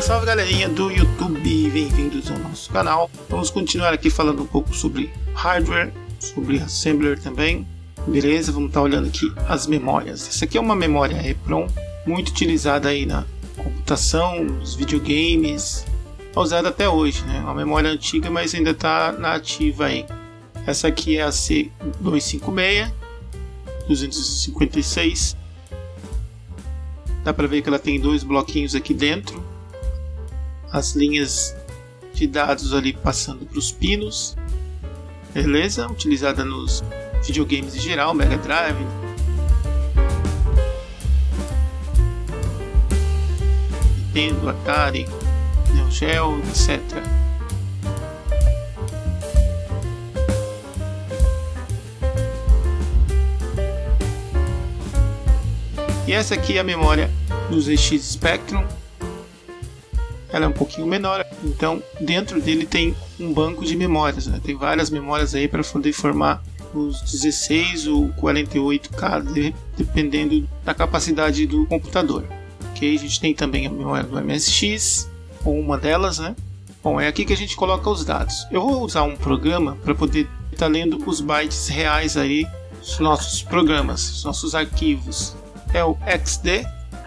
Salve galerinha do YouTube, bem-vindos ao nosso canal. Vamos continuar aqui falando um pouco sobre hardware, sobre assembler também. Beleza, vamos estar olhando aqui as memórias. Essa aqui é uma memória EEPROM, muito utilizada aí na computação, nos videogames, é usada até hoje, né? Uma memória antiga, mas ainda está na ativa aí. Essa aqui é a C256, 256. Dá para ver que ela tem dois bloquinhos aqui dentro. As linhas de dados ali passando para os pinos. Beleza? Utilizada nos videogames em geral, Mega Drive. Nintendo, Atari, Neo Geo, etc. E essa aqui é a memória do ZX Spectrum. Ela é um pouquinho menor, então dentro dele tem um banco de memórias, né? Tem várias memórias aí para poder formar os 16 ou 48K, dependendo da capacidade do computador. Ok, a gente tem também a memória do MSX, ou uma delas, né? Bom, é aqui que a gente coloca os dados. Eu vou usar um programa para poder estar lendo os bytes reais aí dos nossos programas, dos nossos arquivos. É o XD,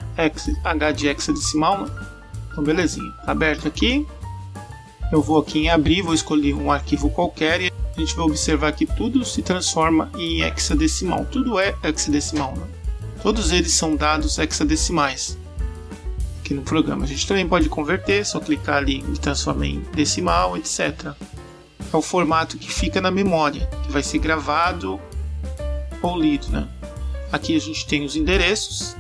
H de hexadecimal, né? Então belezinha, tá aberto aqui. Eu vou aqui em abrir, vou escolher um arquivo qualquer e a gente vai observar que tudo se transforma em hexadecimal. Tudo é hexadecimal, né? Todos eles são dados hexadecimais aqui no programa. A gente também pode converter, só clicar ali e transformar em decimal, etc. É o formato que fica na memória, que vai ser gravado ou lido, né? Aqui a gente tem os endereços.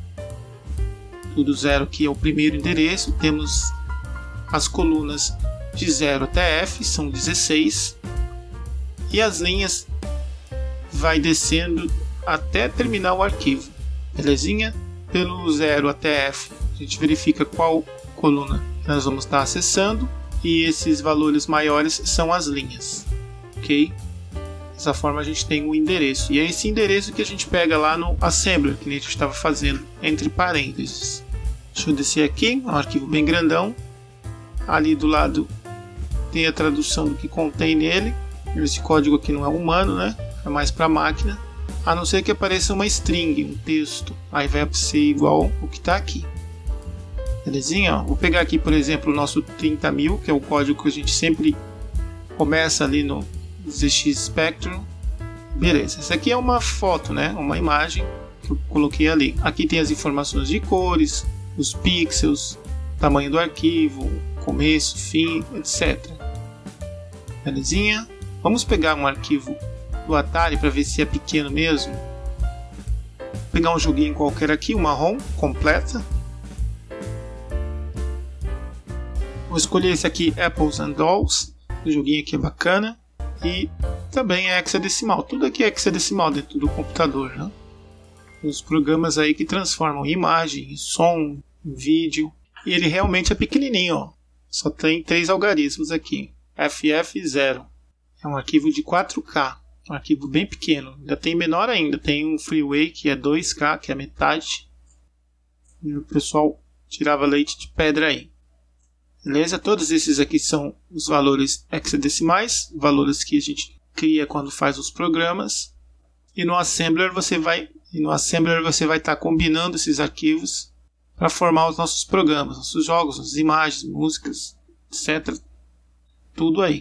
Tudo zero aqui é o primeiro endereço. Temos as colunas de 0 até F, são 16. E as linhas vai descendo até terminar o arquivo. Belezinha? Pelo 0 até F, a gente verifica qual coluna nós vamos estar acessando. E esses valores maiores são as linhas. Ok? Dessa forma a gente tem o endereço. E é esse endereço que a gente pega lá no assembler, que a gente estava fazendo entre parênteses. Deixa eu descer aqui, é um arquivo bem grandão. Ali do lado tem a tradução do que contém nele. Esse código aqui não é humano, né? É mais para máquina. A não ser que apareça uma string, um texto. Aí vai ser igual o que está aqui. Belezinha? Vou pegar aqui, por exemplo, o nosso 30.000, que é o código que a gente sempre começa ali no ZX Spectrum. Beleza, essa aqui é uma foto, né? Uma imagem que eu coloquei ali. Aqui tem as informações de cores, os pixels, tamanho do arquivo, começo, fim, etc. Belezinha? Vamos pegar um arquivo do Atari para ver se é pequeno mesmo. Vou pegar um joguinho qualquer aqui, uma ROM completa. Vou escolher esse aqui, Apples and Dolls. O joguinho aqui é bacana. E também é hexadecimal. Tudo aqui é hexadecimal dentro do computador, né? Os programas aí que transformam imagem, som, vídeo. E ele realmente é pequenininho, ó. Só tem 3 algarismos aqui. FF0. É um arquivo de 4K. Um arquivo bem pequeno. Ainda tem menor ainda. Tem um freeway que é 2K, que é metade. E o pessoal tirava leite de pedra aí. Beleza? Todos esses aqui são os valores hexadecimais. Valores que a gente cria quando faz os programas. E no assembler você vai estar combinando esses arquivos para formar os nossos programas, nossos jogos, as imagens, músicas, etc. Tudo aí.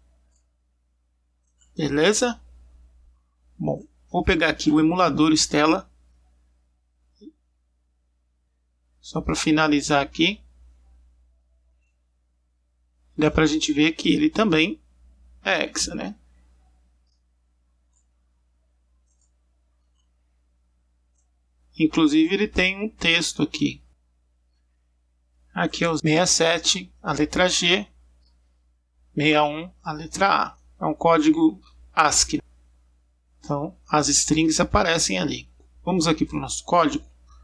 Beleza? Bom, vou pegar aqui o emulador Stella. Só para finalizar aqui. Dá para a gente ver que ele também é hexa, né? Inclusive ele tem um texto aqui. Aqui é o 67, a letra G, 61, a letra A. É um código ASCII. Então as strings aparecem ali. Vamos aqui para o nosso código.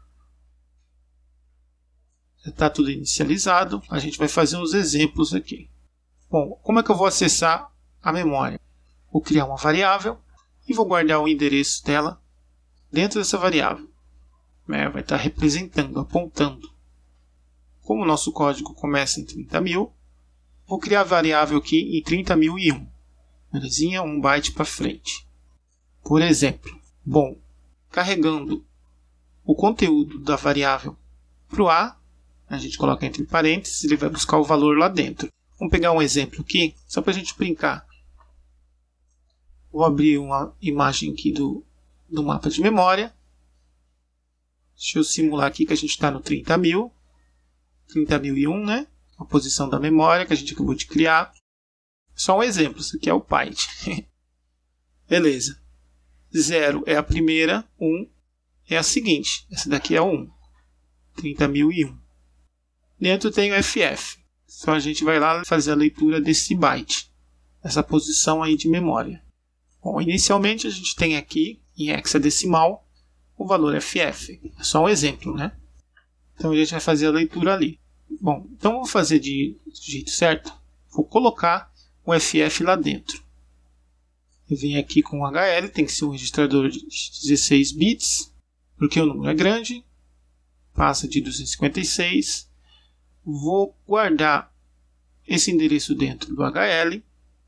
Já está tudo inicializado. A gente vai fazer uns exemplos aqui. Bom, como é que eu vou acessar a memória? Vou criar uma variável e vou guardar o endereço dela dentro dessa variável. Vai estar representando, apontando como o nosso código começa em 30.000, vou criar a variável aqui em 30.001. Belezinha? 1 byte para frente. Por exemplo, bom, carregando o conteúdo da variável para o A, a gente coloca entre parênteses, ele vai buscar o valor lá dentro. Vamos pegar um exemplo aqui, só para a gente brincar. Vou abrir uma imagem aqui do mapa de memória. Deixa eu simular aqui que a gente está no 30.000. 30.001, né? A posição da memória que a gente acabou de criar. Só um exemplo, isso aqui é o byte. Beleza. 0 é a primeira, 1 é a seguinte. Essa daqui é a 1. 30.001. Dentro tem o FF. Então a gente vai lá fazer a leitura desse byte. Essa posição aí de memória. Bom, inicialmente a gente tem aqui, em hexadecimal, o valor FF. É só um exemplo, né? Então a gente vai fazer a leitura ali. Bom, então vou fazer de jeito certo. Vou colocar o FF lá dentro. Eu venho aqui com o HL, tem que ser um registrador de 16 bits, porque o número é grande. Passa de 256. Vou guardar esse endereço dentro do HL.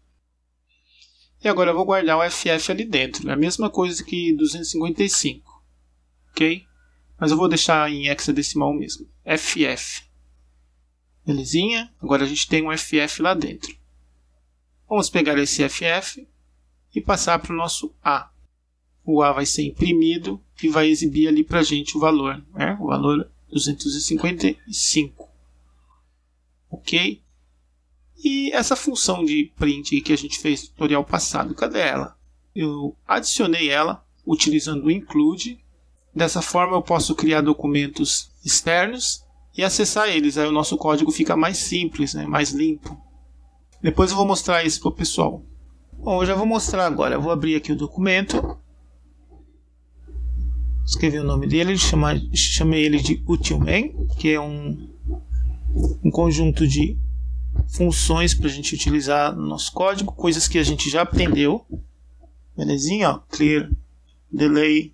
E agora eu vou guardar o FF ali dentro. É a mesma coisa que 255. Ok? Mas eu vou deixar em hexadecimal mesmo. FF. Belezinha? Agora a gente tem um FF lá dentro. Vamos pegar esse FF e passar para o nosso A. O A vai ser imprimido e vai exibir ali para a gente o valor. Né? O valor 255. Ok? E essa função de print que a gente fez no tutorial passado, cadê ela? Eu adicionei ela utilizando o include. Dessa forma eu posso criar documentos externos e acessar eles. Aí o nosso código fica mais simples, né? Mais limpo. Depois eu vou mostrar isso para o pessoal. Bom, eu já vou mostrar agora. Eu vou abrir aqui o documento. Escrevi o nome dele, chamei ele de utilmain, que é um conjunto de funções para a gente utilizar no nosso código, coisas que a gente já aprendeu. Belezinha? Ó, clear, delay.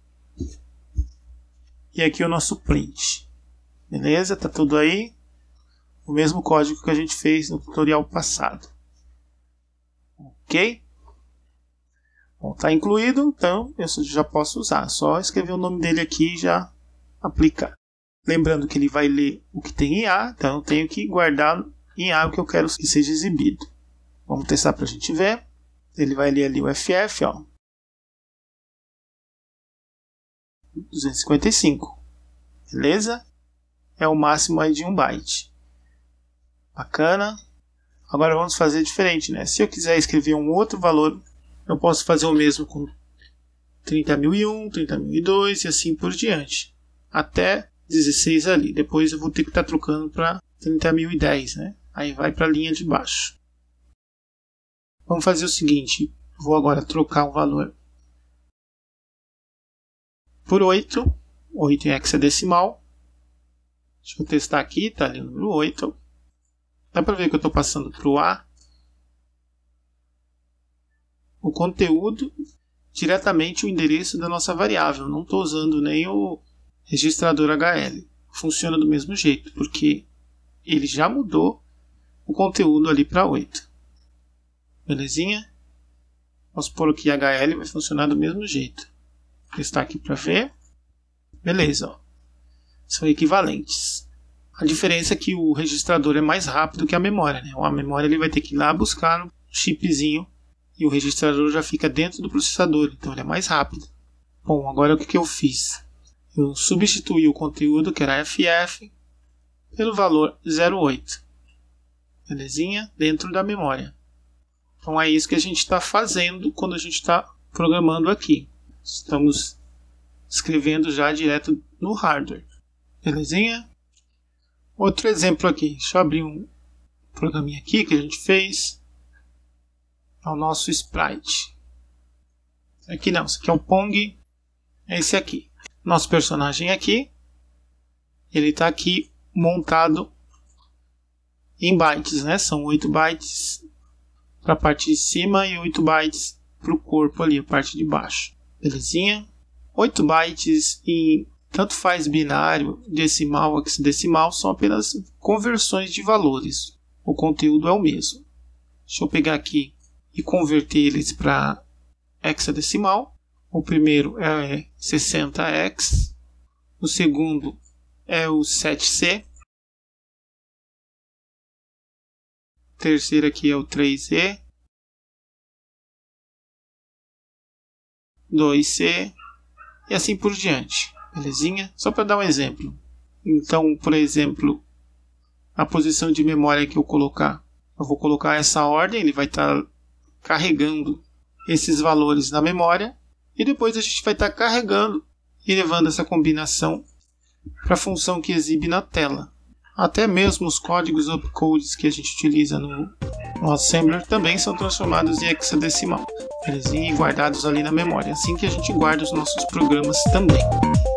E aqui o nosso print. Beleza? Tá tudo aí. O mesmo código que a gente fez no tutorial passado. Ok? Bom, tá incluído, então eu já posso usar. Só escrever o nome dele aqui e já aplicar. Lembrando que ele vai ler o que tem em A, então eu tenho que guardar em A o que eu quero que seja exibido. Vamos testar para a gente ver. Ele vai ler ali o FF, ó. 255. Beleza? É o máximo aí de 1 byte. Bacana. Agora vamos fazer diferente, né? Se eu quiser escrever um outro valor, eu posso fazer o mesmo com 30.001, 30.002 e assim por diante. Até 16 ali. Depois eu vou ter que estar trocando para 30.010, né? Aí vai para a linha de baixo. Vamos fazer o seguinte. Vou agora trocar o valor por 8. 8 em hexadecimal. Deixa eu testar aqui. Está ali o número 8. Dá para ver que eu estou passando para o A o conteúdo diretamente o endereço da nossa variável. Não estou usando nem o registrador HL. Funciona do mesmo jeito, porque ele já mudou o conteúdo ali para 8. Belezinha? Vamos pôr aqui HL, vai funcionar do mesmo jeito. Vou testar aqui para ver. Beleza, ó. São equivalentes. A diferença é que o registrador é mais rápido que a memória, né? A memória ele vai ter que ir lá buscar no chipzinho e o registrador já fica dentro do processador, então ele é mais rápido. Bom, agora o que eu fiz? Eu substituí o conteúdo, que era FF, pelo valor 08. Belezinha? Dentro da memória. Então é isso que a gente está fazendo quando a gente está programando aqui. Estamos escrevendo já direto no hardware. Belezinha? Outro exemplo aqui. Deixa eu abrir um programinha aqui que a gente fez. É o nosso sprite. Aqui não, esse aqui é o Pong. É esse aqui. Nosso personagem aqui. Ele está aqui montado em bytes, né? São 8 bytes para a parte de cima e 8 bytes para o corpo ali, a parte de baixo. Belezinha? 8 bytes em Tanto faz binário, decimal, hexadecimal, são apenas conversões de valores. O conteúdo é o mesmo. Deixa eu pegar aqui e converter eles para hexadecimal. O primeiro é 60x, o segundo é o 7c, o terceiro aqui é o 3e, 2c e assim por diante. Belezinha? Só para dar um exemplo. Então, por exemplo, a posição de memória que eu colocar, eu vou colocar essa ordem, ele vai estar carregando esses valores na memória e depois a gente vai estar carregando e levando essa combinação para a função que exibe na tela. Até mesmo os códigos opcodes que a gente utiliza no assembler também são transformados em hexadecimal, belezinha? E guardados ali na memória. Assim que a gente guarda os nossos programas também.